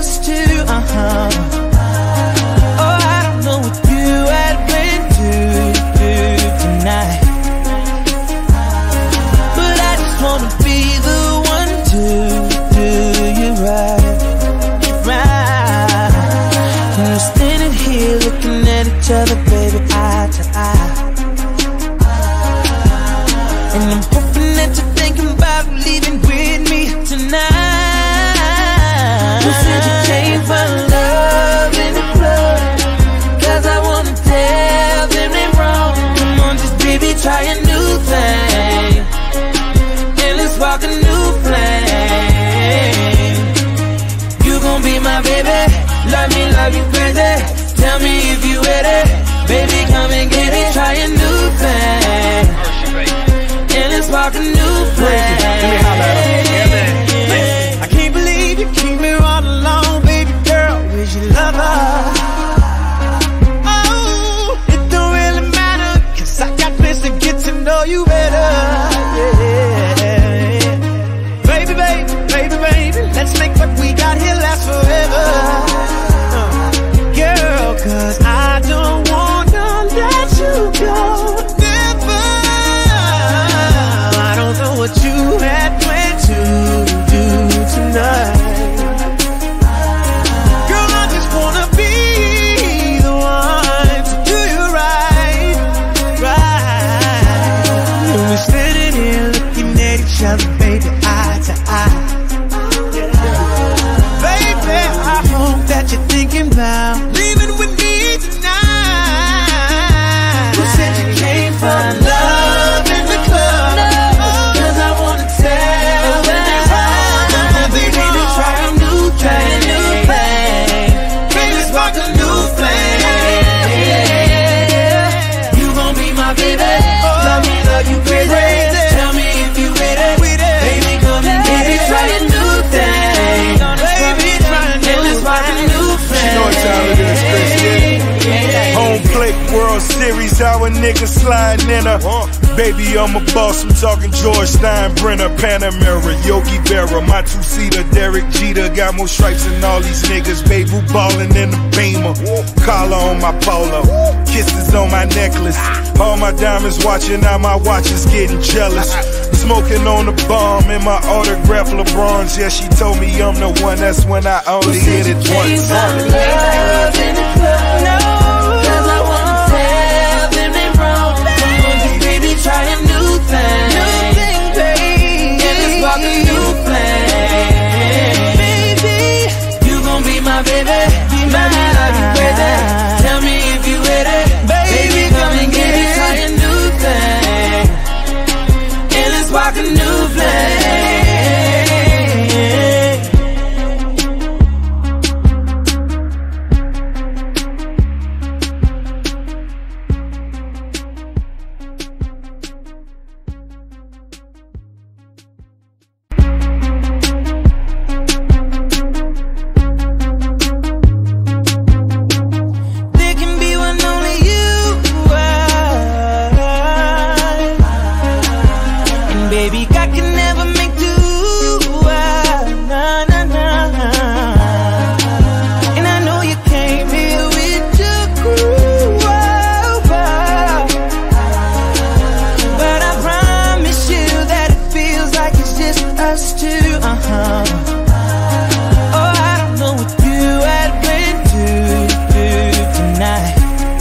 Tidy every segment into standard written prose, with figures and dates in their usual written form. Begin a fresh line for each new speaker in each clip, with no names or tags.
us two. Oh, I don't know what you had planned to do tonight, but I just wanna be the one to do you right, right. And we're standing here looking at each other, baby, eye to eye. And I'm hoping that you're thinking about leaving with me tonight. You said you came for love in the club, 'cause I wanna tell them they wrong. Come on, just baby, try a new thing, and let's walk a new flame. You gon' be my baby, love you crazy. Tell me if you ready, baby, come and get it. Try a new thing, and let's walk a new flame. I can't believe you keep me all alone, baby girl. Where's your lover? Oh, it don't really matter, 'cause I got plans to get to know you better. Yeah. Baby, baby, baby, baby, let's make what we got here last forever. Girl, 'cause I don't wanna let you go. Never. I don't know what you had planned to do tonight. Girl, I just wanna be the one to do you right, right. And we're standing here looking at each other, baby, eye to eye. Baby, I hope that you're thinking about leaving with me tonight. You said you came for love in the club, 'cause I wanna tell them they wrong. Baby, to try a new thing, baby, let's walk a new flame. You gon' be my baby, love you crazy. Tell me if you ready, baby, come and get it. Try a new thing, baby, and let's walk a new flame.
You know what time it is, Chris, yeah? Home plate, World Series, our niggas sliding in her. Baby, I'm a boss, I'm talking George Steinbrenner, Panamera, Yogi Berra, my two-seater, Derek Jeter. Got more stripes than all these niggas, baby, who ballin' in the Beamer. Collar on my polo, kisses on my necklace. All my diamonds watching, now my watch is getting jealous. Smoking on the bomb in my autograph LeBrons. Yeah, she told me I'm the one, that's when I only hit it once.
Love in the club, no, 'cause I wanna tell them they wrong. Come on, just baby, try a new thing, baby, and let's walk a new flame. Baby, you gon' be my baby, love you crazy. Tell me if you ready, baby, come and get it. Try a new thing, and let's walk a new flame. Baby, I can never make do, nah, nah, nah. And I know you came here with your crew, but I promise you that it feels like it's just us two, Oh, I don't know what you had planned to do tonight,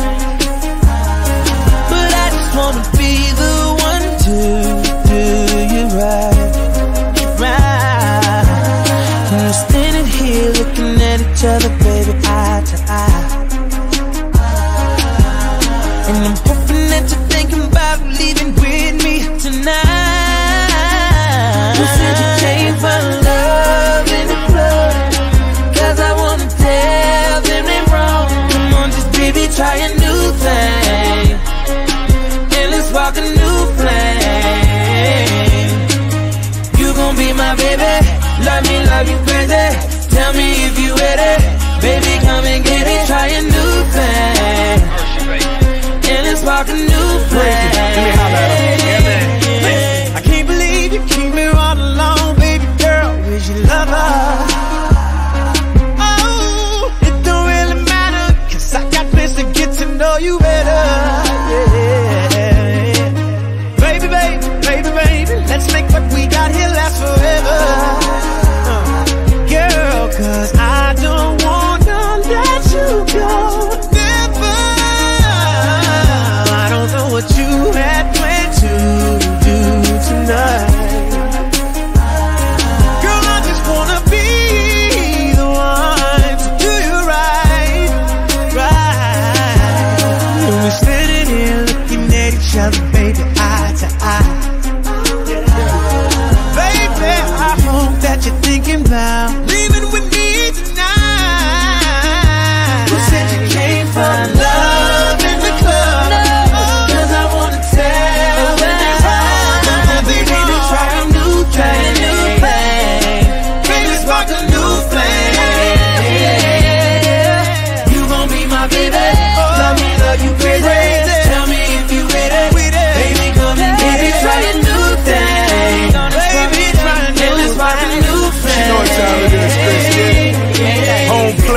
but I just wanna be the one to do you right, right. And we're standing here looking at each other, baby, eye to eye. And I'm hoping that you're thinking about leaving with me tonight. You said you came for love in the club, 'cause I wanna tell them they wrong. Come on, just baby, try a new thing, and let's walk a new flame. You gon' be my baby, love you crazy. Tell me if you ready, baby, come and get it. Try a new thing, and let's walk a new flame. I can't believe you keep me all alone, baby girl. Where's your lover? Oh,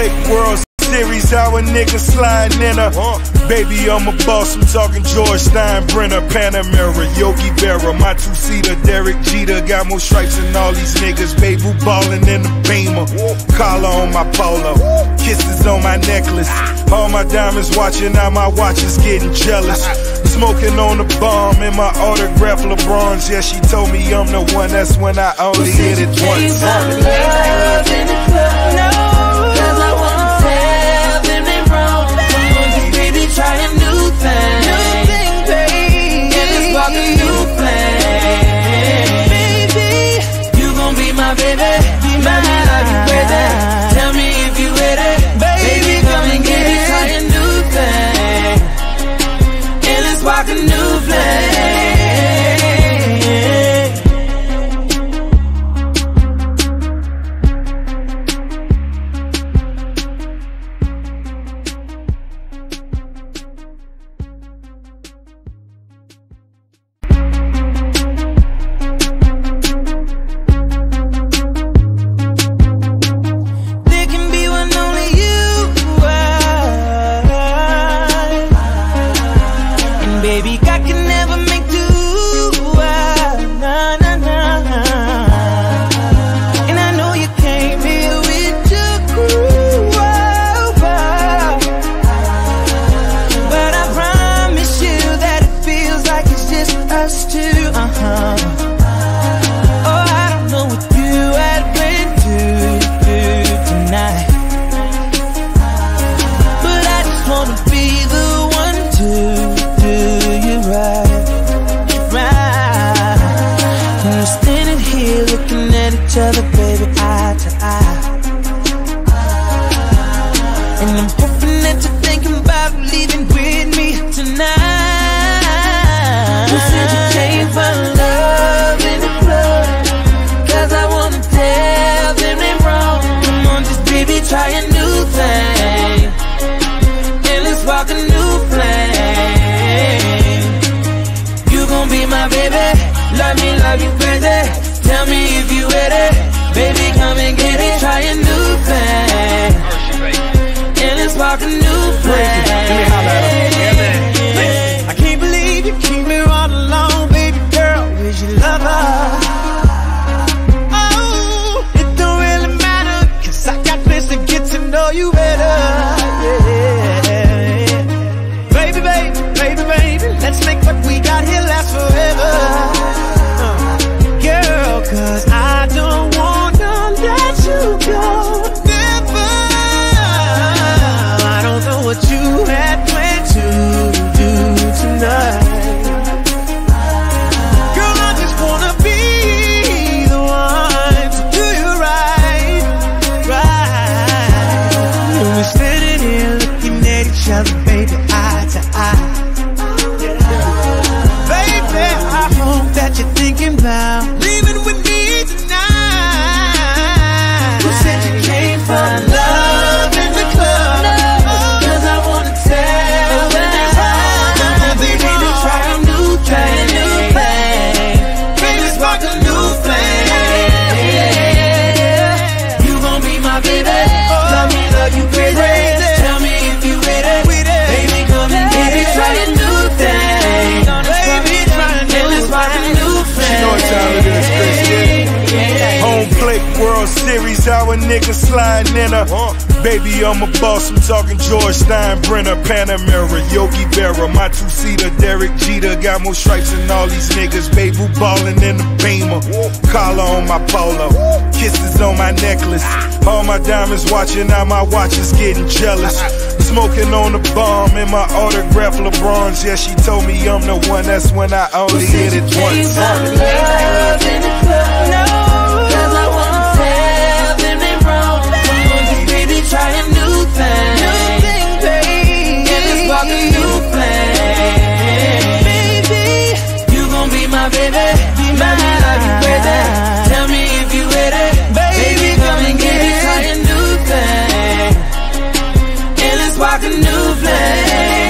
plate World Series, how a nigga sliding in her. Baby, I'm a boss, I'm talking George Steinbrenner, Panamera, Yogi Berra, my two-seater, Derek Jeter. Got more stripes than all these niggas, baby, who ballin' in the Beamer. Collar on my polo, kisses on my necklace. All my diamonds watching, now my watch is getting jealous. Smoking on the bomb in my autograph LeBrons. Yeah, she told me I'm the one, that's when I only hit it once.
Love in the club. No, 'cause I wanna tell them they wrong. Baby, try a new thing. New thing, baby. And let's walk a new flame. Baby, you gon' be my baby. Be my baby. Tell me if you with it. Baby, come and get it. Try a new thing. And let's walk a new flame.
World Series, how a nigga sliding in her. Baby, I'm a boss, I'm talking George Steinbrenner, Panamera, Yogi Berra, my two-seater, Derek Jeter. Got more stripes than all these niggas, baby, who ballin' in the Beamer. Collar on my polo, kisses on my necklace. All my diamonds watching, now my watch is getting jealous. Smoking on the bomb in my autograph LeBrons. Yeah, she told me I'm the one, that's when I only hit it once.
Love in the club. No, 'cause I wanna tell them they wrong. Baby, try a new thing. New thing, baby. And let's walk a new flame. Baby, you gon' be my baby. Be my baby. Tell me if you with it. Baby, come and get it. Try a new thing. And let's walk a new flame.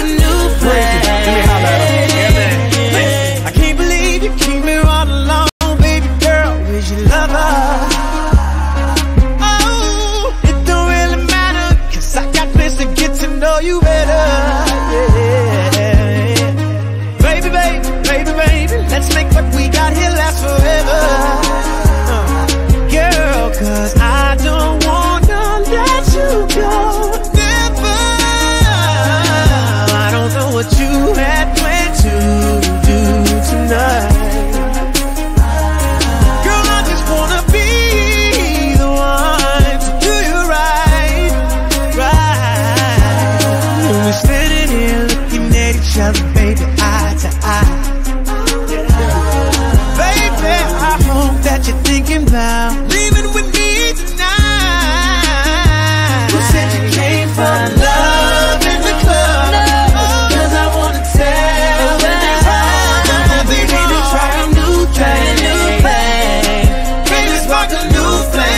new flame.
Let me holler at him. Yeah, man.
I can't believe you keep me all alone, baby girl. Where's your lover? Oh, it don't really matter, 'cause I got plans to get to know you better. Yeah. Baby, baby, baby, baby, let's make what we got here last forever. Girl, 'cause I don't wanna let you go. Never. I don't know what you had planned to do tonight. Girl, I just wanna be the one to do you right, right. When we're standing here looking at each other, baby, eye to eye. Baby, I hope that you're thinking about leaving with me tonight. You said you came for love in the club, 'cause I wanna tell them baby, they try a new thing, baby, spark a new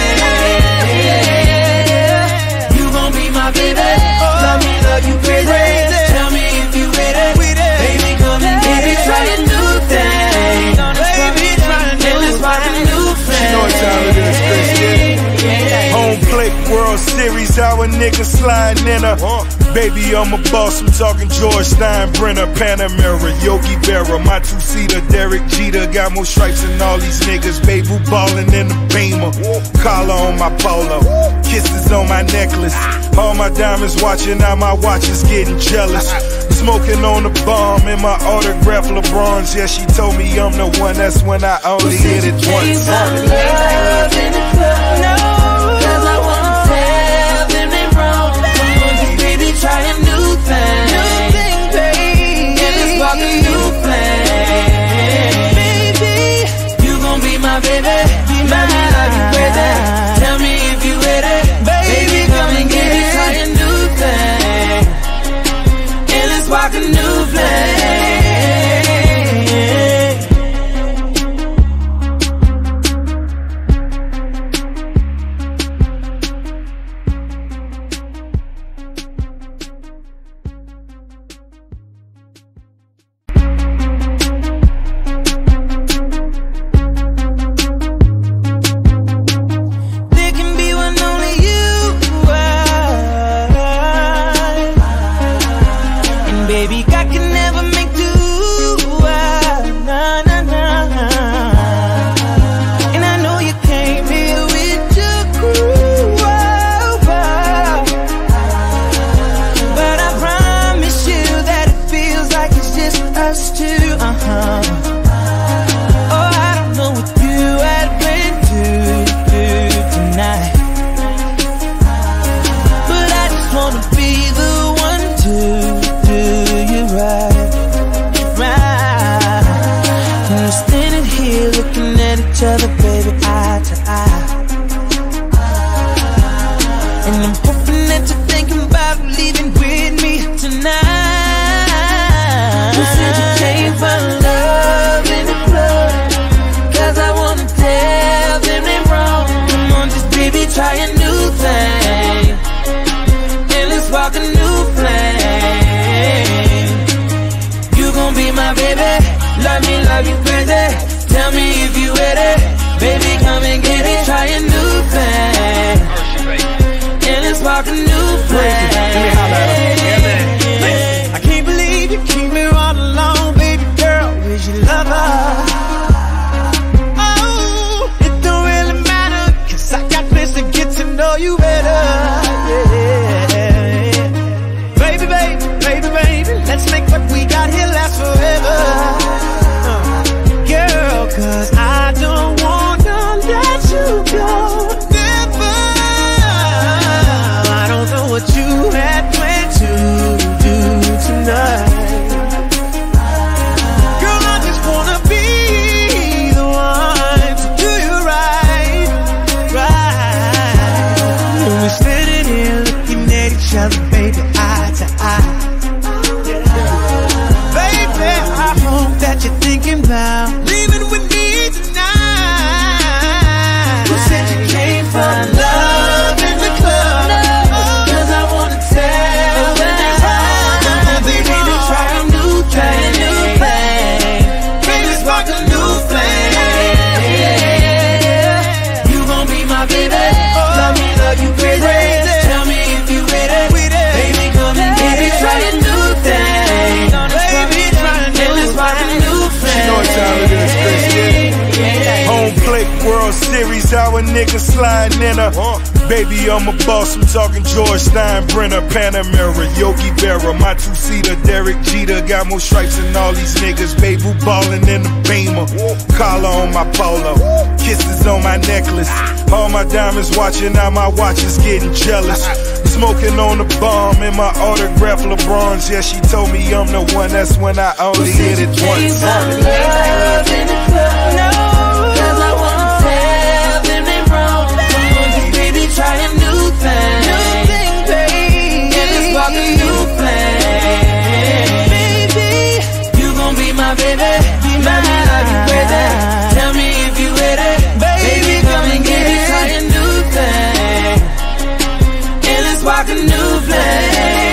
flame. You gon' be my baby, love me, love you crazy. Tell me if you with it, baby, come and get it. Try a new thing, baby, try a new flame.
You know what time it is, Chris, yeah. Home plate, World Series, how a nigga sliding in her. Baby, I'm a boss, I'm talking George Steinbrenner, Panamera, Yogi Berra, my two-seater, Derek Jeter, got more stripes than all these niggas, babe, who ballin' in the Beamer, collar on my polo, kisses on my necklace, all my diamonds watching, now my watch is getting jealous, smoking on the bomb in my autograph LeBron's, yeah, she told me I'm the one, that's when I only hit it once.
Love in the club, no, 'cause I wanna tell them they wrong. Baby, try a new thing, baby, and let's spark a new flame. Baby, you gon' be my baby, love me, love you crazy. Tell me if you with it, baby, come and get it. Try a new thing, and let's spark a new flame. Baby, I can never make do, nah, nah, nah. And I know you came here with your crew, but I promise you that it feels like it's just us two, Oh, I don't know what you had planned to do tonight, but I just wanna be the one to do you right, right. And we're standing here looking at each other, baby, eye to eye. And I'm hoping that you're thinking about leaving with me tonight. You said you came for love in the club, 'cause I wanna tell them they wrong. Come on, just baby, try a new thing, and let's spark a new flame. You gon' be my baby, love me, love you crazy. Tell me if you with it, baby, come and get it. Try a new thing, and let's spark a new flame.
Let me holler at him. Yeah, man.
I can't believe you keep me all alone, baby girl. Where's your lover? Oh, it don't really matter, 'cause I got plans to get to know you better. Yeah. Baby, baby, baby, baby, let's make what we got here last forever. Girl, 'cause I don't wanna let you go. Never. I don't know what you had planned to
series, how a nigga sliding in her. Baby, I'm a boss, I'm talking George Steinbrenner, Panamera, Yogi Berra, my two-seater, Derek Jeter. Got more stripes than all these niggas, baby, ballin' in the Beamer. Collar on my polo, kisses on my necklace. All my diamonds watching, now my watch is getting jealous. Smoking on the bomb in my autograph LeBrons. Yeah, she told me I'm the one, that's when I only hit it once.
Love in the club. No, 'cause I wanna tell them they wrong. Come on, just baby, try a new thing. New thing, baby. And let's spark a new flame. Baby, you gon' be my baby. Be my love, you crazy. Tell me if you with it. Baby, come and get it. Try a new thing. And let's spark a new flame.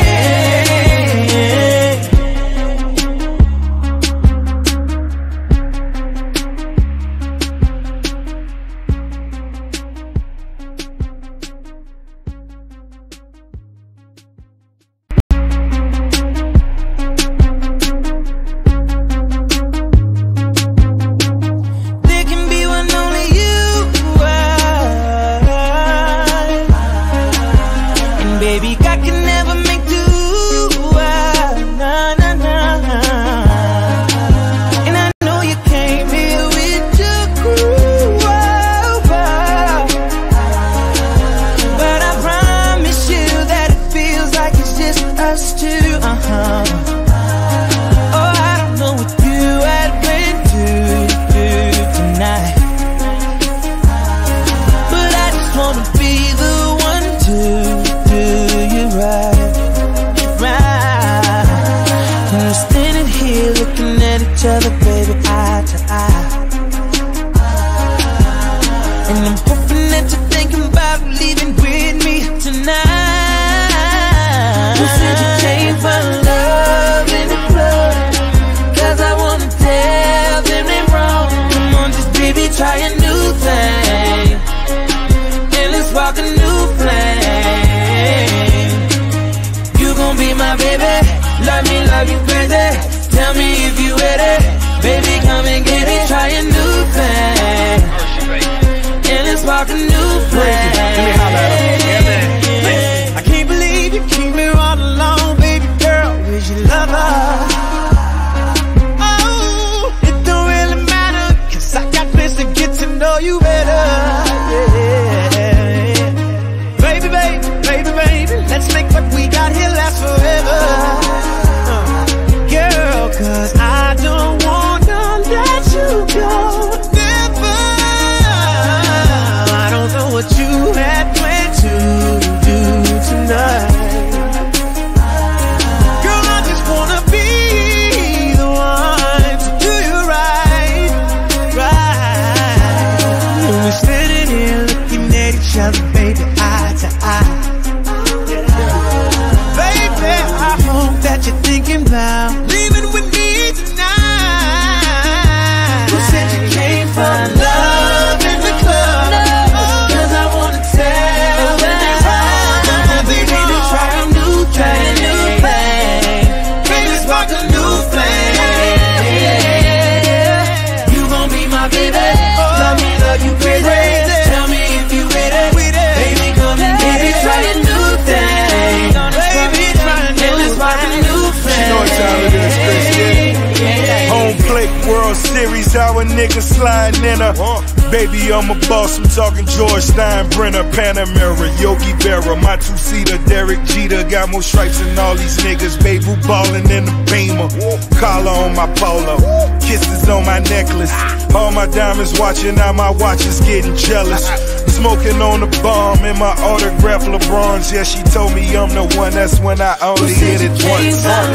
How a nigga sliding in her. Baby, I'm a boss, I'm talking George Steinbrenner, Panamera, Yogi Berra, my two-seater, Derek Jeter. Got more stripes than all these niggas, baby, ballin' in the Beamer. Collar on my polo, kisses on my necklace. All my diamonds watching, now my watch is getting jealous. Smoking on the bomb in my autograph LeBrons. Yeah, she told me I'm the one, that's when I only hit it once.
Love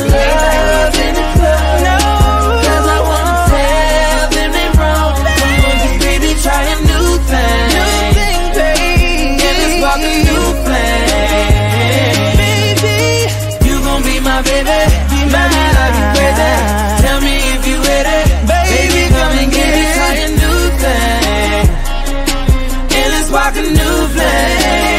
in the club. No, 'cause I wanna tell them they wrong. Come on, just baby, try a new thing. New thing, baby. And let's spark a new flame. Baby, you gon' be my baby. Be my love, you crazy. Tell me if you with it. Baby, come and get it. Try a new thing. And let's spark a new flame.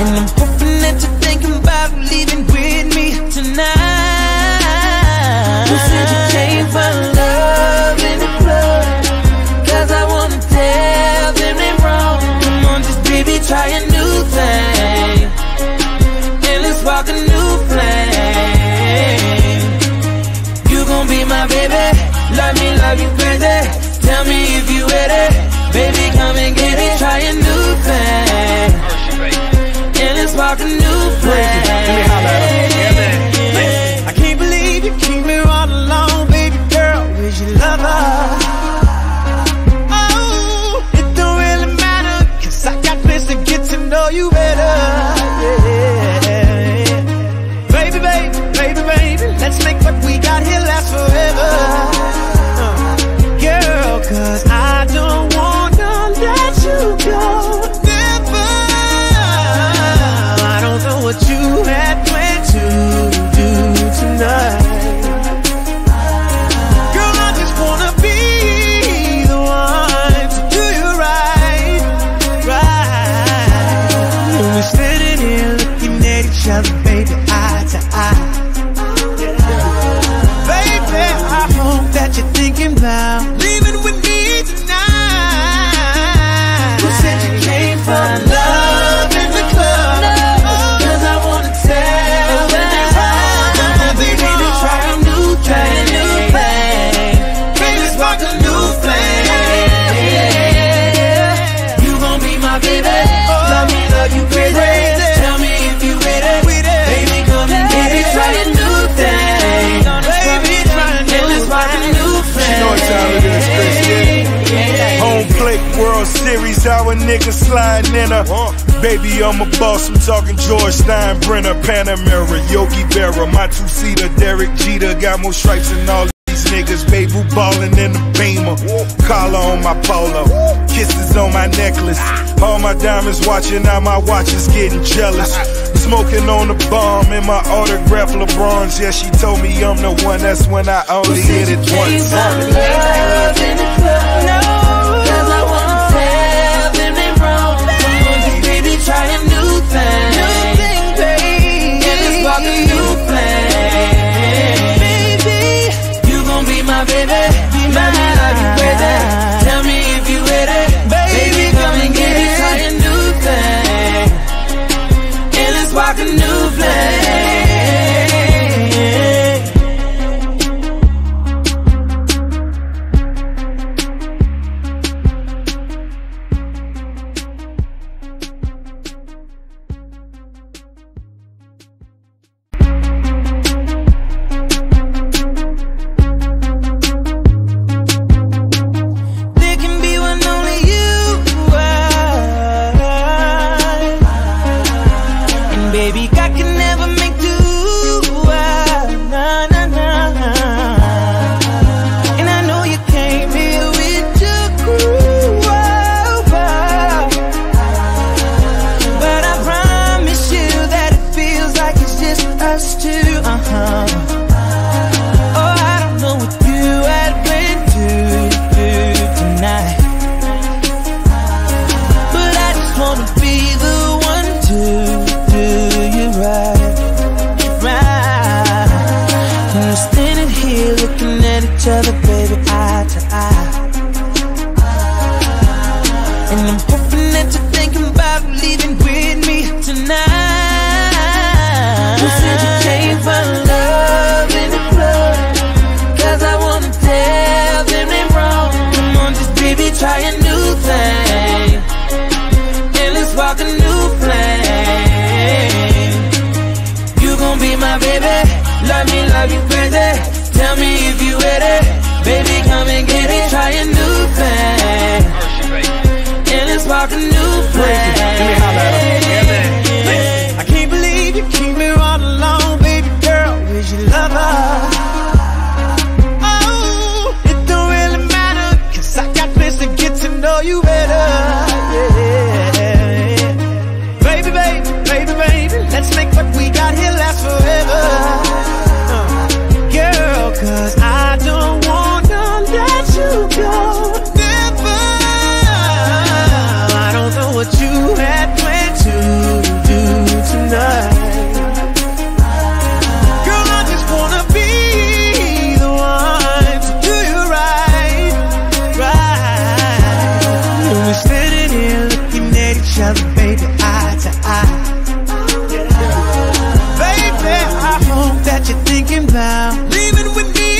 And I'm hoping that you're thinking about leaving with me tonight. You said you came for love in the club, 'cause I wanna tell them they wrong. Come on, just baby, try a new thing, and let's spark a new flame. You gon' be my baby, love me, love you crazy. Tell me if you ready, baby, come and get it. Try a new thing, and let's spark a new flame.
I can't believe you keep me all alone, baby girl, where's your lover? Oh, it don't really matter, 'cause I got plans to get to know you better. Yeah. Baby, baby, baby, baby, let's make what we got here last forever. Girl, 'cause I don't wanna let you go. Never. I don't know what you had planned to do tonight. Girl, I just wanna be the one to do you right, right. And we're standing here looking at each other, baby, eye to eye. Baby, I hope that you're thinking about leaving with me tonight.
You said you came for love in the club, 'cause I wanna tell them they wrong. Baby, try a new thing, baby, spark a new flame. You gon' be my baby, love me, love you crazy. Tell me if you ready, baby, come and get it. Try a new thing, baby, and let's spark a new flame.
You know what time it is, Chris, yeah. Home plate, World Series, how a nigga sliding in a. Baby, I'm a boss, I'm talking George Steinbrenner, Panamera, Yogi Berra, my two-seater, Derek Jeter, got more stripes than all these niggas, baby, ballin' in the Beamer, collar on my polo, kisses on my necklace, all my diamonds watching, now my watch is getting jealous, smoking on the bomb in my autograph LeBrons, yeah, she told me I'm the one, that's when I only hit it once.
Love in the club, no, 'cause I wanna tell them they wrong. Come on, just baby, try a new thing, baby, and let's spark a new flame. Baby, you gon' be my baby, love me, love you crazy. Tell me if you ready, baby, come and get it. Try a new thing, and let's spark a new flame. There can be one only you are. And baby, God can never make two. Nah, nah, nah. And I know you came here with your crew. But I promise you that it feels like it's just us two. Oh, I don't know what you had planned to do tonight, but I just wanna be the one to do you right, right. And we're standing here looking at each other, baby, eye to eye. And I'm hoping that you're thinking about leaving with me tonight. You said you came for love in the club, 'cause I wanna tell them they wrong. Come on, just baby, try a new thing, and let's spark a new flame. You gon' be my baby, love me, love you crazy. Tell me if you ready, baby, come and get it. Try a new thing, and let's spark a new flame.
I can't believe you keep me all alone, baby girl, where's your lover? Oh, it don't really matter, 'cause I got plans to get to know you better. Yeah. Baby, baby, baby, baby, let's make what we got here last forever. Girl, 'cause I don't wanna let you go. Never. I don't know what you eye to eye. Baby, I hope that you're thinking about leaving with me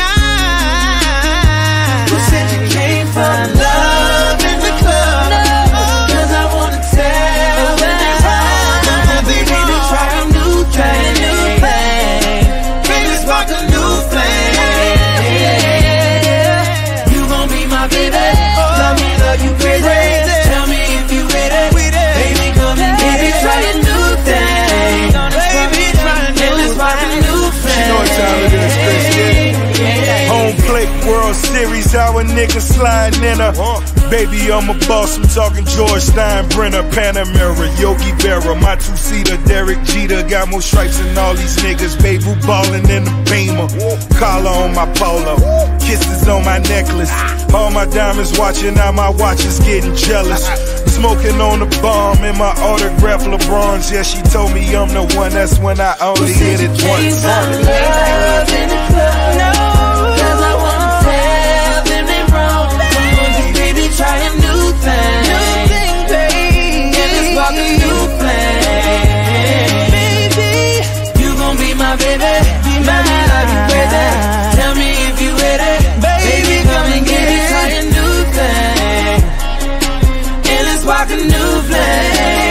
tonight.
Who said you came for love in the club? Cause I wanna tell baby to try a new thing. Baby, spark a new flame. You gon' be my baby. Love me, love you crazy. Tell me if you with it. Baby, come and get it. Try a new thing. Baby, try a new flame.
You know what time it is, Chris, yeah? Home plate, World Series, how a nigga sliding in her. Baby, I'm a boss, I'm talking George Steinbrenner, Panamera, Yogi Berra, my two-seater, Derek Jeter, got more stripes than all these niggas, baby, ballin' in the Beamer, collar on my polo, kisses on my necklace, all my diamonds watching, now my watch is getting jealous, smoking on the bomb in my autograph LeBrons, yeah, she told me I'm the one, that's when I only hit it once.
Love in the club, no, cause I wanna tell them they wrong. Baby, try a new thing, baby. And let's spark a new flame. Baby, you gon' be my baby. Love me like you crazy. Tell me if you with it. Baby, come and get it. Try a new thing. And let's spark a new flame.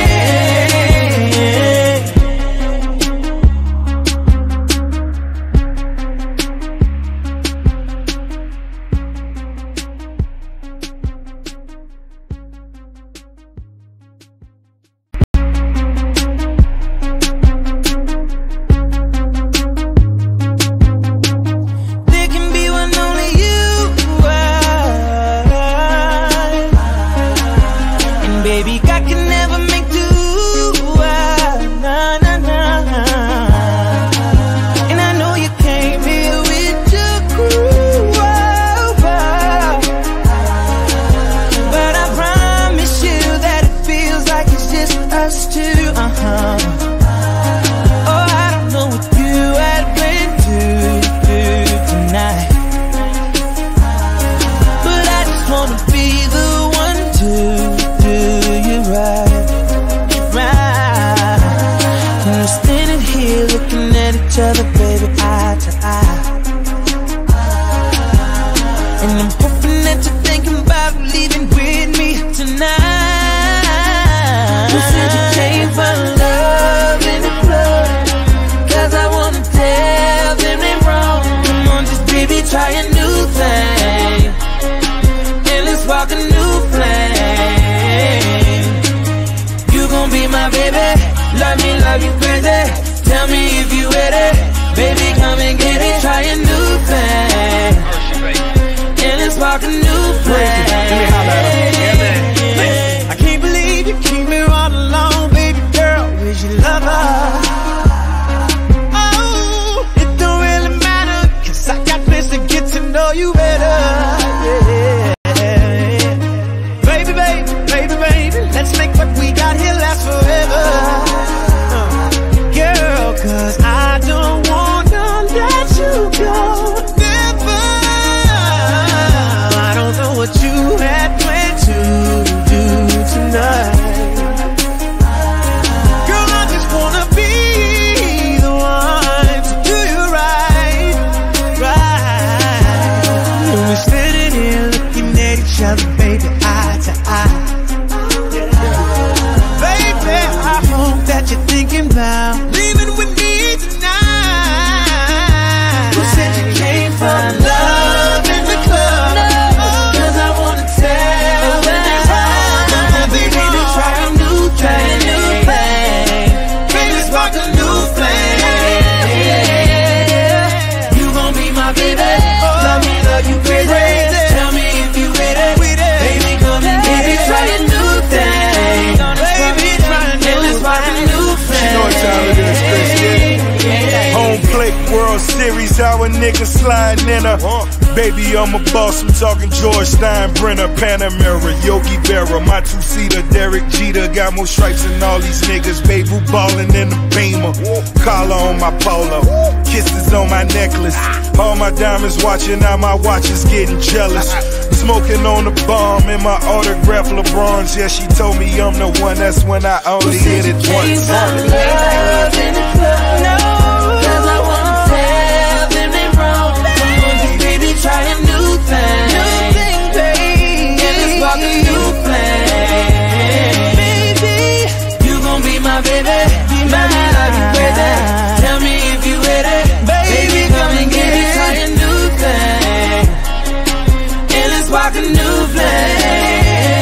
World Series, how a nigga sliding in her. Baby, I'm a boss, I'm talking George Steinbrenner, Panamera, Yogi Berra, my two-seater, Derek Jeter, got more stripes than all these niggas, baby, ballin' in the Beamer, collar on my polo, kisses on my necklace, all my diamonds watching, now my watch is getting jealous, Smoking on the bomb in my autograph LeBrons. Yeah, she told me I'm the one. That's when I only hit it once.
Love in the club. No, 'cause I wanna tell them they wrong. Come on, just baby, try a new thing. New thing, baby. And let's spark a new flame. Baby, you gon' be my baby. Let me love you crazy. Tell me if you with it. Baby, come and get it. Try a new thing. And let's spark a new flame.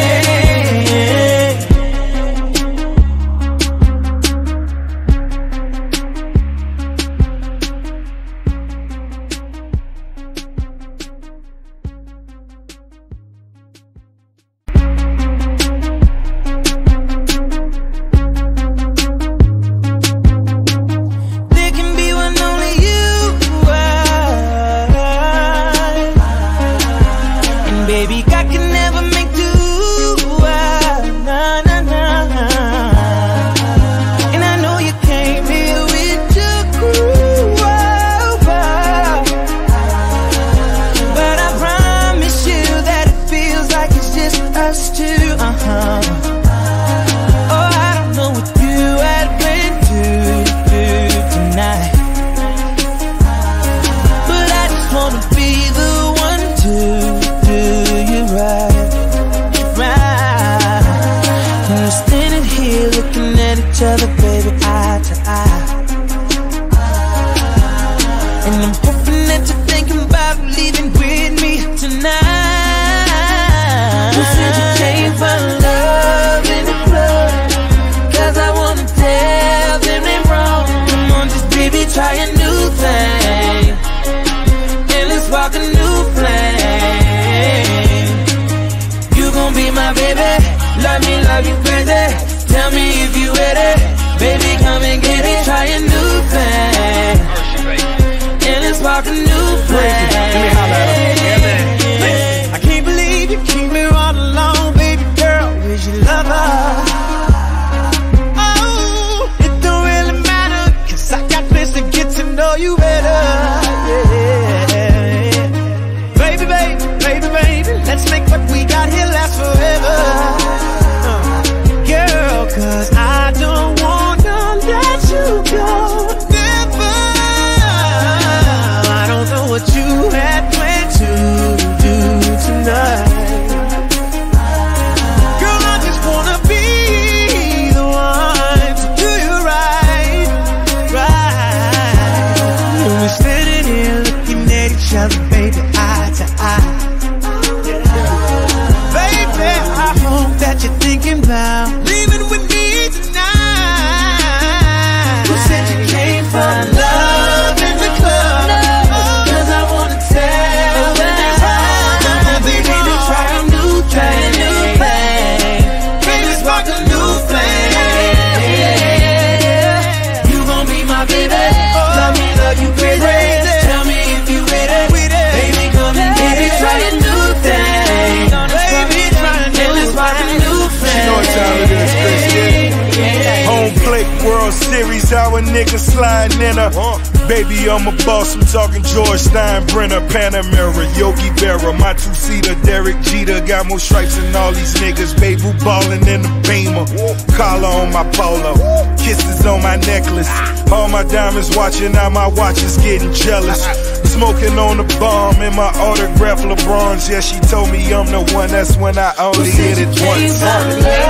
How a nigga sliding in her. Baby, I'm a boss. I'm talking George Steinbrenner, Panamera, Yogi Berra, my two-seater, Derek Jeter. Got more stripes than all these niggas. Babe, who ballin' in the Beamer. Collar on my polo, kisses on my necklace. All my diamonds watching, now my watch is getting jealous. Smoking on the bomb in my autograph LeBrons. Yeah, she told me I'm the one. That's when I only hit it once.
Love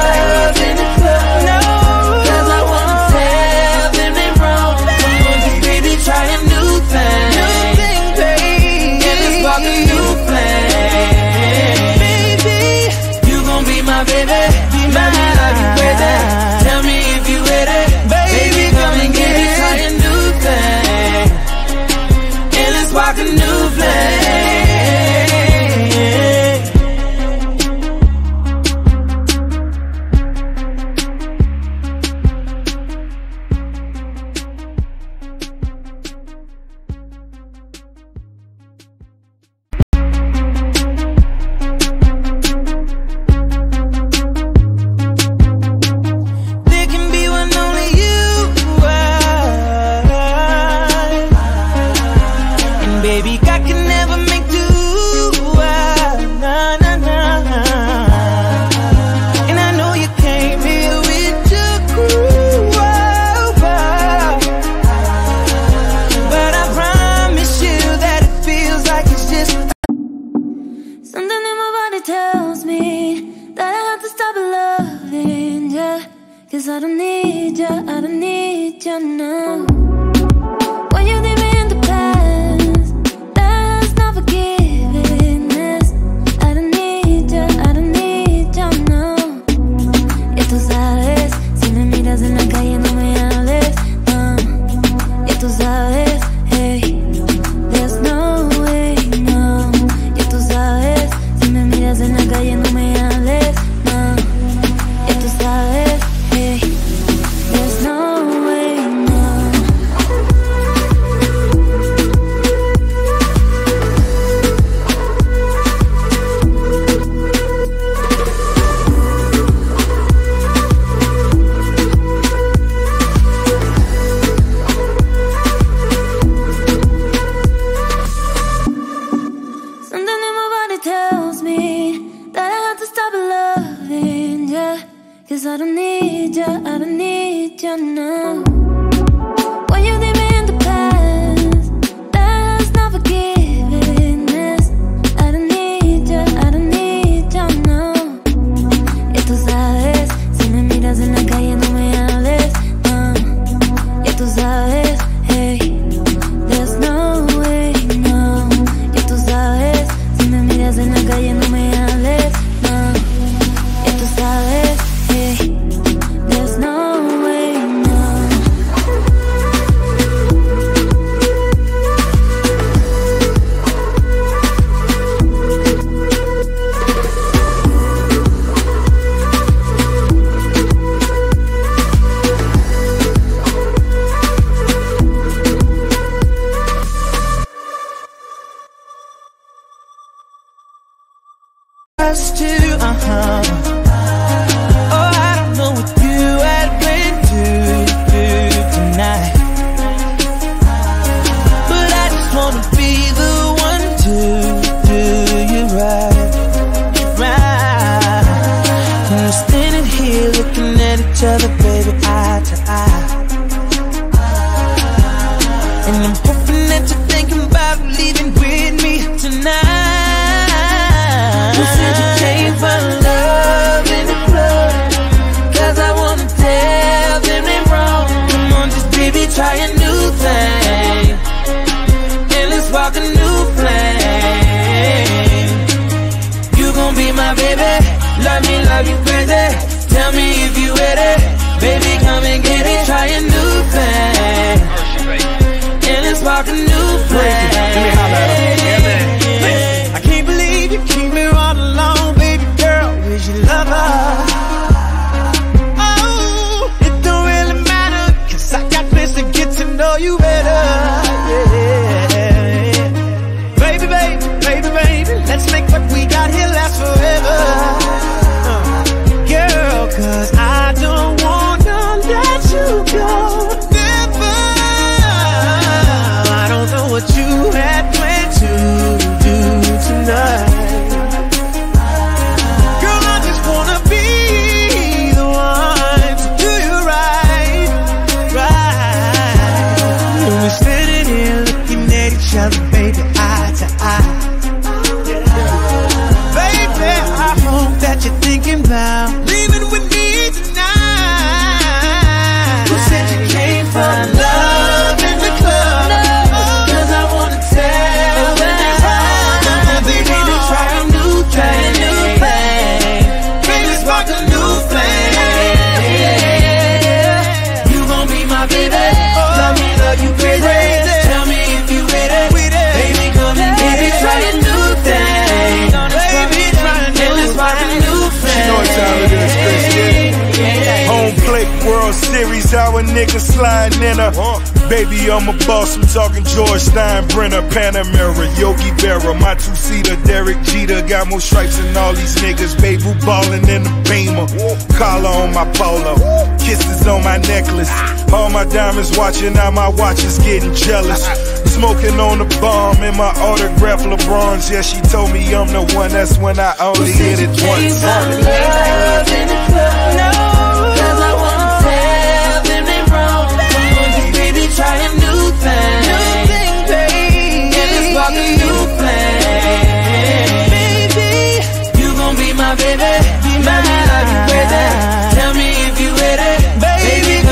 in the club. No, 'cause I wanna tell them they wrong. Come on, just baby, try a new thing. New thing, baby. And let's spark a new flame. Baby, you gon' be my baby. Let me love you crazy. Tell me if you with it. Baby, come and get it. Try a new thing. And let's spark a new flame.
need you, I don't need you now. When you leave me in the past, that's not forgiveness. I don't need you, I don't need you now. Ya tú sabes, si me miras en la calle no me hables, no. Ya tú sabes, hey, there's no way, no. Ya tú sabes, si me miras en la calle no me hables, no. Ya tú sabes, hey, there's no way, no. Something in my body tells me that I have to stop loving you, 'cause I don't need you, I don't need you now. When you leave me in the past, that's not forgiveness. I don't need you, I don't need you now. Ya tú sabes, si me miras en la calle no me hables, no. Ya tú sabes, hey, there's no way, no. Ya tú sabes, si me miras en la calle no me hables, no. Ya tú sabes, hey, there's no way, no.
Us too, Oh, I don't know what you had planned to do tonight, but I just wanna be the one to do you right, right. And we're standing here looking at each other, baby, eye to eye. And I'm hoping that you're thinking about leaving with me tonight.
Who said you came for love in the club? 'Cause I wanna tell them they wrong. Come on, just baby, try a new thing, and let's walk a new flame. You gon' be my baby, love you crazy. Tell me if you with it, baby, come and get it. Try a new thing, and let's walk a new flame.
I can't believe you keep me all alone, baby girl. Is your lover? Oh, it don't really matter, 'cause I got plans to get to know you better. Yeah. Baby, baby, let's make what we got here last forever. Girl, 'cause I don't wanna let you go. Never. I don't know what you had planned to do tonight. Girl, I just wanna be the one to do you right, right. And we're standing here looking at each other, baby, eye to eye. Baby, I hope that you're thinking about leaving with me tonight.
Who said you came for love in the club? 'Cause I wanna tell them they wrong. Baby, try a new thing, baby, let's walk a new flame. You gon' be my baby, love you crazy. Tell me if you with it, baby, come and get it. Try a new thing, baby, and let's walk a new flame.
You know what time it is, Chris, yeah. Home plate, World Series, our niggas sliding in her. Baby, I'm a boss, I'm talking George Steinbrenner, Panamera, Yogi Berra, my two-seater, Derek Jeter, got more stripes than all these niggas, babe, who ballin' in the Beamer, collar on my polo, kisses on my necklace, all my diamonds watching, now my watch is getting jealous, smoking on the bomb in my autograph LeBrons, yeah, she told me I'm the one, that's when I only hit it once.
Love in the club, no, 'cause I wanna tell them they wrong. Come on, just baby, try a new thing, baby, and let's walk a new flame. Baby, you gon' be my baby, love you crazy. Tell me if you with it, baby,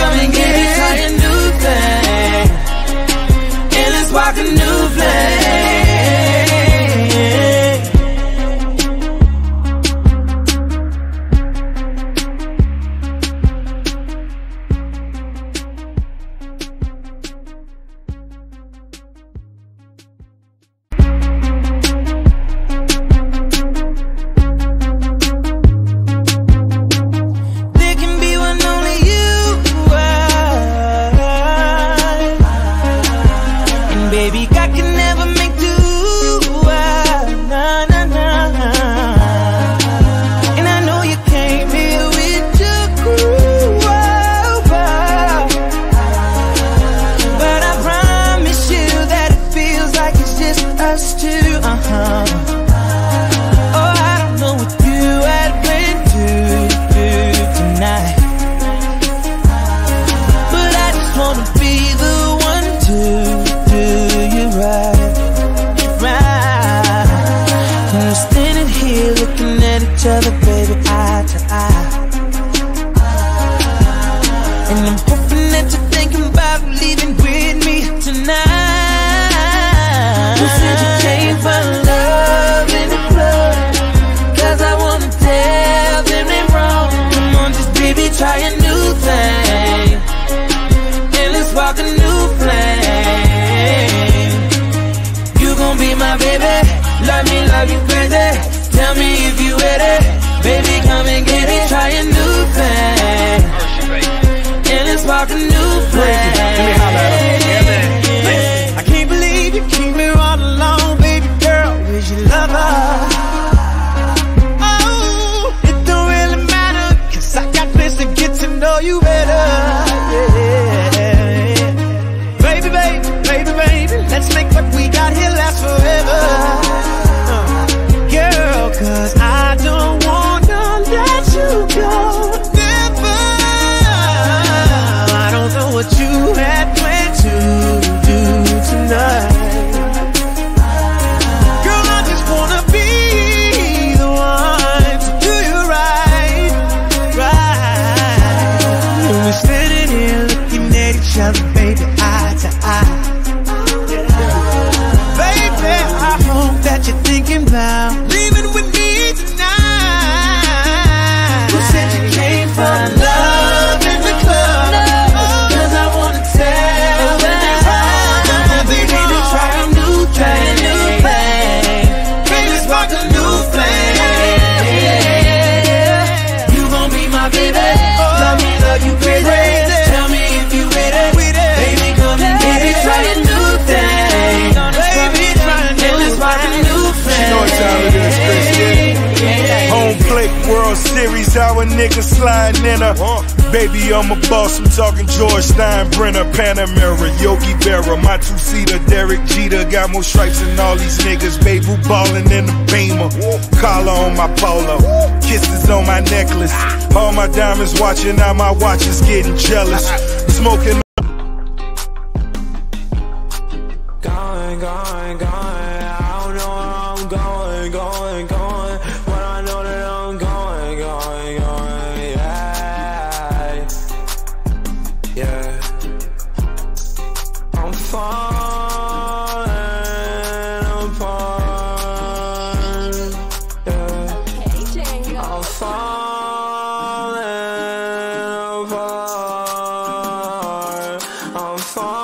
each other, baby, eye to eye. And I'm hoping that you're thinking about leaving with me tonight. You said you came for love in the club, 'cause I wanna tell them they wrong. Come on, just baby, try a new thing, and let's walk a new flame. You gon' be my baby, love me crazy. Tell me if you ready, baby, come and get it. Try a new thing, and let's walk a new flame.
I can't believe you keep me all alone, baby girl. Where's your lover? Oh, it don't really matter, 'cause I got plans to get to know you better. Yeah. Baby, baby, baby, baby, let's make what we got here last forever. Girl, 'cause I don't wanna let you go. Never. I don't know what you had planned to do tonight. Girl, I just wanna be the one to do you right, right. And we're standing here looking at each other, baby, eye to eye. Baby, I hope that you're thinking about leaving with me tonight.
You said you came for love in the club, 'cause I wanna tell them it's wrong. Baby, try a new thing, baby, let's walk a new flame. You gon' be my baby, love me, love you crazy. Tell me if you ready, baby, come and get it. Try a new thing, baby, try a new flame.
You know what time it is, Chris, yeah. Home plate, World Series, how a nigga sliding in her. Baby, I'm a boss, I'm talking George Steinbrenner, Panamera, Yogi Berra, my two-seater, Derek Jeter. Got more stripes than all these niggas, baby, who ballin' in the Beamer. Collar on my polo, kisses on my necklace. All my diamonds watching, now my watch is getting jealous. Smoking.
Going, going, going, I don't know where I'm going, going, going, but I know that I'm going, going, going, yeah, yeah. I'm falling apart, yeah. I'm falling apart, I'm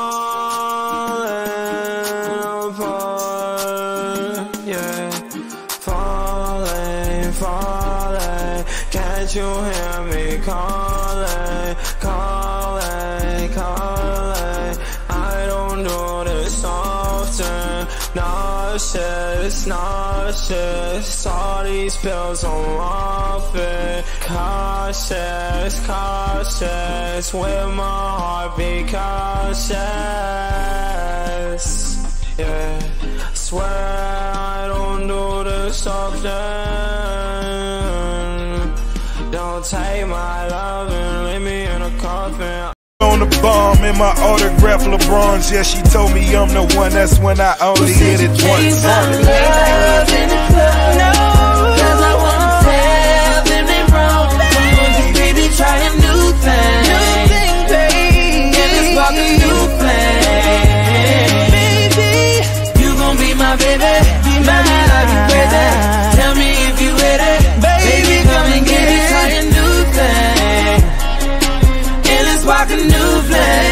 falling apart, yeah. Falling, falling, can't you hear me calling, calling, calling? I don't do this often. Nauseous, nauseous, all these pills I'm off it. Cautious, cautious, with my heart be cautious, yeah. Swear I don't do this often. Don't take my love and leave me in a coffin.
On the bomb in my autograph LeBron's, yeah, she told me I'm the one, that's when I only hit it once.
Love in the club, no, 'cause I wanna tell them they wrong. Come on, just baby, try a new thing, baby, and let's walk a new flame. Baby, you gon' be my baby, love me like you crazy. Tell me if you ready, baby, come and get it. Try a new thing, and let's walk a new flame.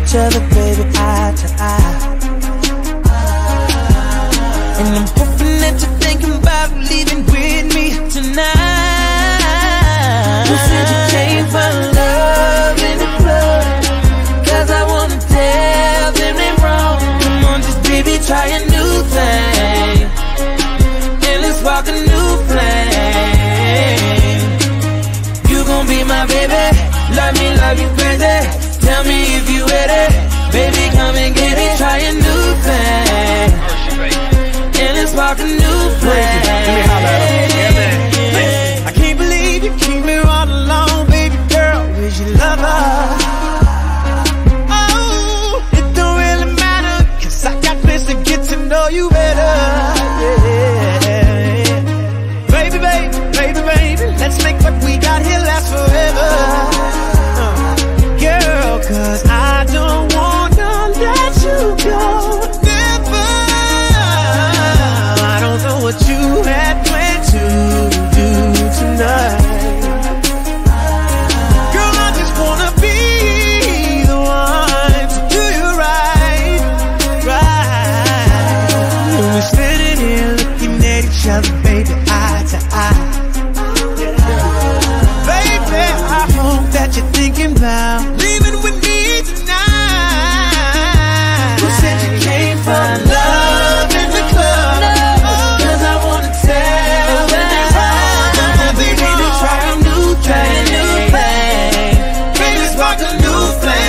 each other, baby, eye to eye. And I'm hoping that you're thinking about leaving with me tonight.
You said you came for love in the club, 'cause I wanna tell them they wrong. Come on, just baby, try a new thing, and let's walk a new flame. You gon' be my baby, love you crazy. Tell me if you ready, baby, come and get it. Try a new thing, and let's walk a new flame.
I can't believe you keep me all alone, baby girl. Where's your lover? Oh, it don't really matter, 'cause I got plans to get to know you better. Yeah. Baby, baby, baby, baby, let's make what we got here last forever. Girl, 'cause I don't wanna let you go. Never. I don't know what you had planned to do tonight. Girl, I just wanna be the one to do you right, right. And we're standing here looking at each other, baby, eye to eye. Baby, I hope that you're thinking about leaving with me tonight.
You said you came for love in the club, 'cause I wanna tell them they wrong. Baby, try a new thing, baby, spark a new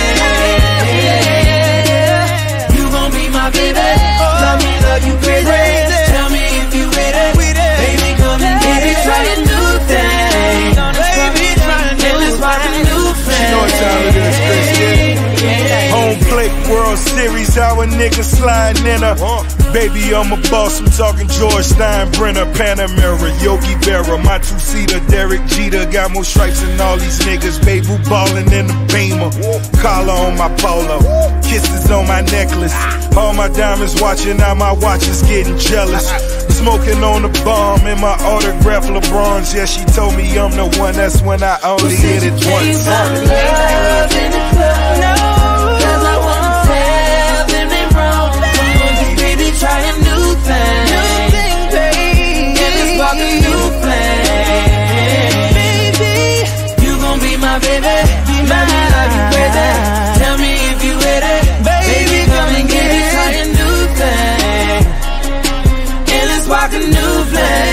flame. You gon' be my baby, love you crazy. Tell me if you ready, baby, come and get it. Try a new thing, baby, try a new flame.
You know what time it is, Chris, yeah. Home plate, World Series, how a nigga sliding in her. Baby, I'm a boss, I'm talking George Steinbrenner, Panamera, Yogi Berra, my two-seater, Derek Jeter, got more stripes than all these niggas, baby, ballin' in the Beamer, collar on my polo, kisses on my necklace, all my diamonds watching, now my watch is getting jealous, smoking on the bomb in my autograph LeBrons, yeah, she told me I'm the one, that's when I only hit it once.
Love in the club, no, 'cause I wanna tell them they wrong. Come on, just baby, try a new thing, baby, and let's walk a new flame. Baby, you gon' be my baby, love you crazy. Tell me if you ready, baby, come and get it. Try a new thing, and let's walk a new flame.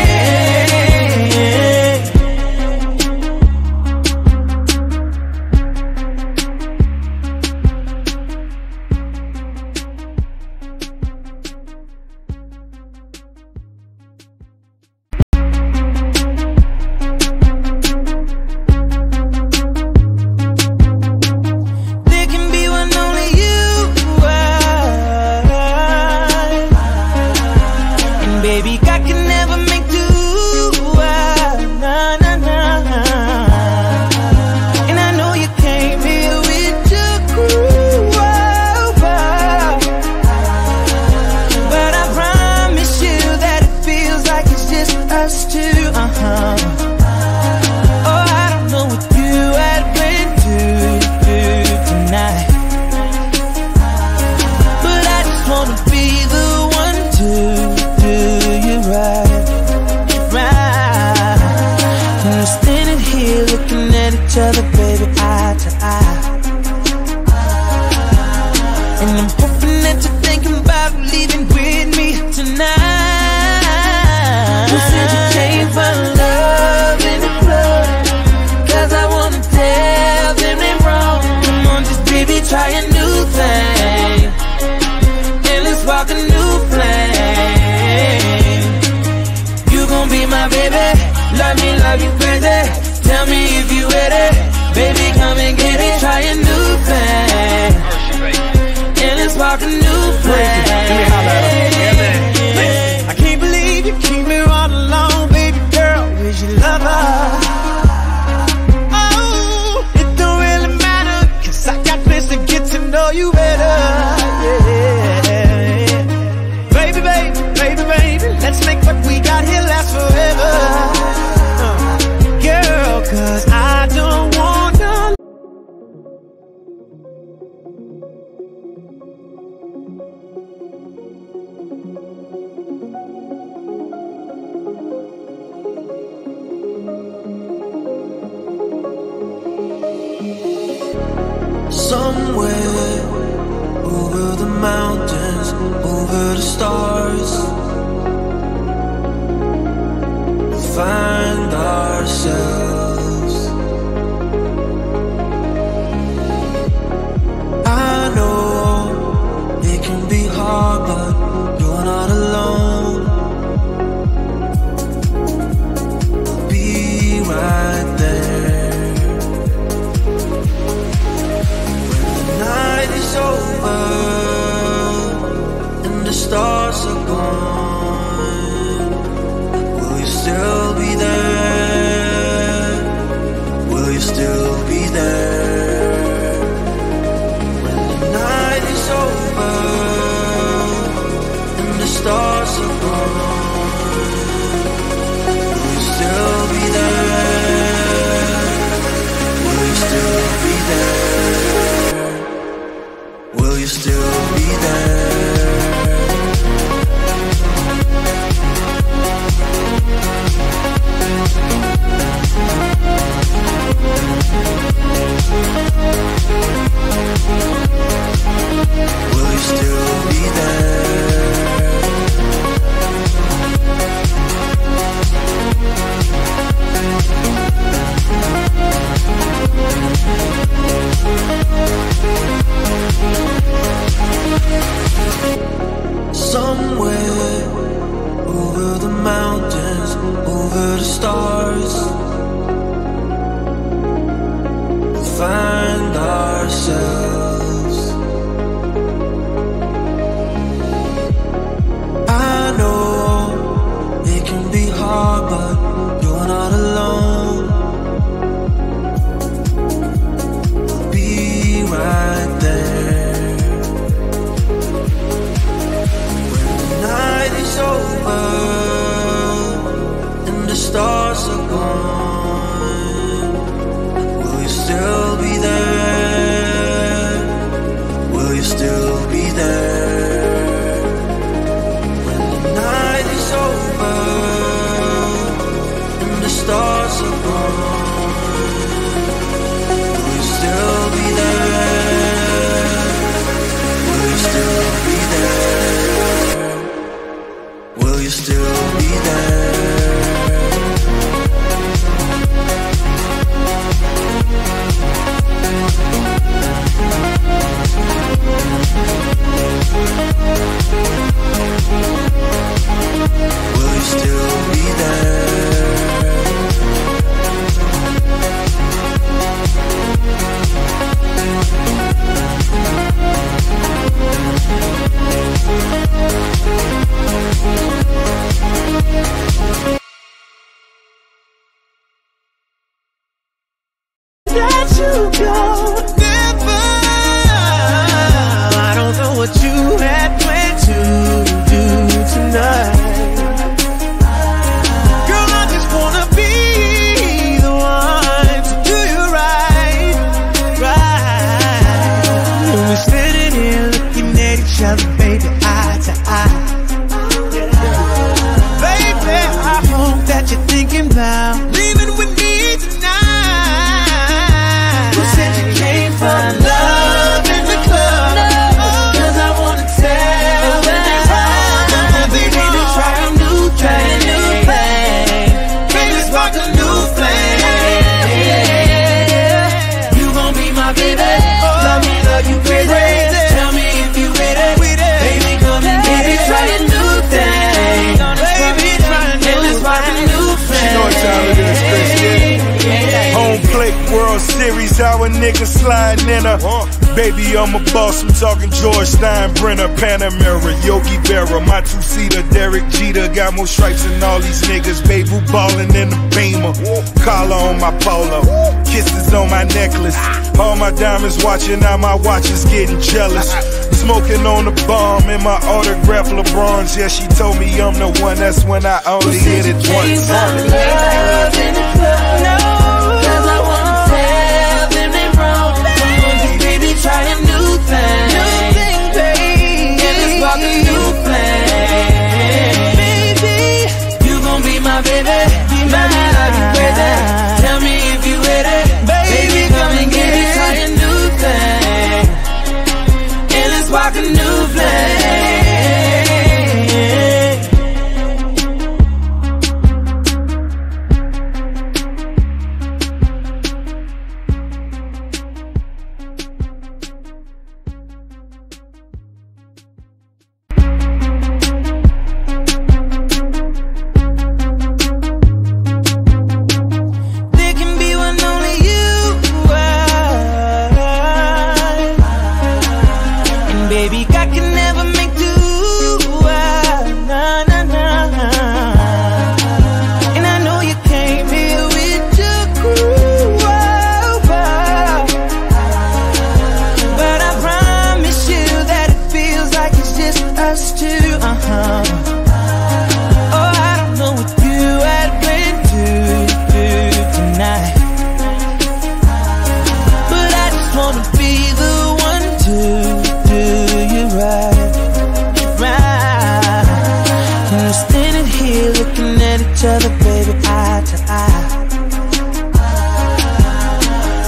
each other, baby, eye to eye. And I'm hoping that you're thinking about leaving with me tonight.
You said you came for love in the club, 'cause I wanna tell them they wrong. Come on, just baby, try a new thing, and let's walk a new flame. You gon' be my baby, love you crazy. Tell me if you ready, baby.
Somewhere over the mountains, over the stars, we'll find ourselves. I know it can be hard, but you're not alone. I'll be right there. When the night is over and the stars are gone, will you still be there? Will you still be there? When the night is over and the stars are gone, will you still be there? Will you still be there? Will you still be there? Will you still be there? Somewhere over the mountains, over the stars, we'll find ourselves. I know it can be hard, but you're not alone. I'll be right there. When the night is over and the stars are gone, will you still be there? Will you still be there? When the night is over and the stars are gone, will you still be there? Will you still be there? Will you still be there? Will you still be there?
Let you go, never. I don't know what you had planned to do tonight. Girl, I just wanna be the one to do you right, right. When we're standing here looking at each other, baby, eye to eye. Baby, I hope that you're thinking about leaving with me tonight. Who said you came for love in the club? Cause I wanna tell them baby, to try a new thing. Baby, spark a new flame. You gon' be my baby. Love me, love you crazy. Tell me if you with it. Baby, come and baby, try a new thing. Baby, try a new flame.
You know what time it is, Chris, yeah. Home plate, World Series, our nigga sliding in her. Baby, I'm a boss, I'm talking George Steinbrenner, Panamera, Yogi Berra, my two-seater, Derek Jeter, got more stripes than all these niggas, babe, who ballin' in the Beamer, collar on my polo, kisses on my necklace, all my diamonds watching, now my watch is getting jealous, smoking on the bomb in my autograph LeBrons, yeah, she told me I'm the one, that's when I only hit it once.
Love in the club, no, cause I wanna tell them they wrong. Baby, try a new thing, baby. And let's spark a new flame, baby. You gon' be my baby, love me like you crazy. Tell me if you with it, baby. Come and get it, try a new thing.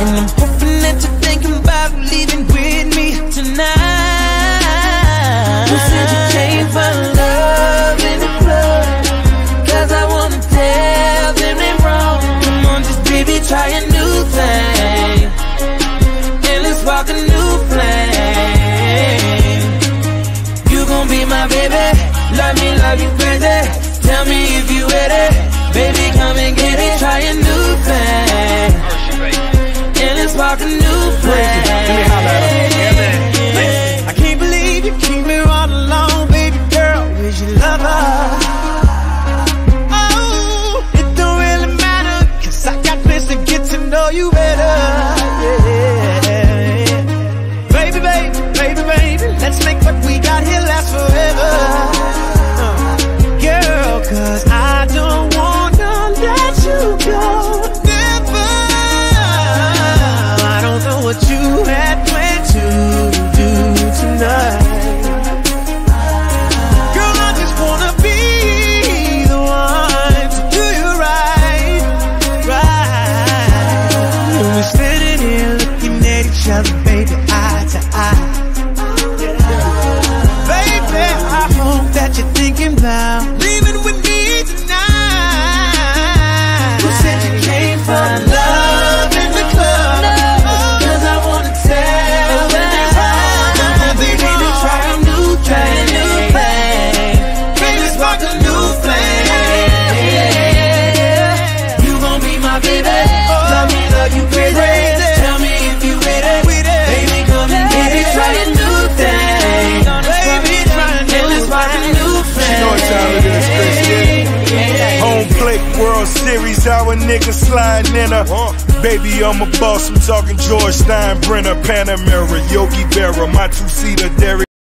And I'm hoping that you're thinking about leaving with me tonight.
You said you came for love in the club, 'cause I wanna tell them they wrong. Come on, just baby, try a new thing, and let's walk a new flame. You gon' be my baby, love you crazy. Tell me if you ready, baby, come and get it. Try a new thing, and let's walk a new flame.
I can't believe you keep me all alone, baby girl. Where's your lover? Oh, it don't really matter, 'cause I got plans to get to know you better. Yeah. Baby, baby, baby, baby, let's make what we got here last forever. Girl, 'cause I don't wanna let you go. Never. I don't know what you had planned to do tonight. Girl, I just wanna be the one to do you right, right. When we're standing here looking at each other, baby, eye to eye. Baby, I hope that you're thinking about leaving with me tonight.
You said you came for love in the club, 'cause I wanna tell them they wrong. Baby, to try a new thing, baby, spark a new flame. You gon' be my baby, love you crazy. Tell me if you ready, baby, come and get it. Try a new thing, baby, try a new flame.
You know what time it is, Chris, yeah. Home plate World Series, how a nigga sliding in a. Baby, I'm a boss, I'm talking George Steinbrenner, Panamera, Yogi Berra, my two-seater, Derry.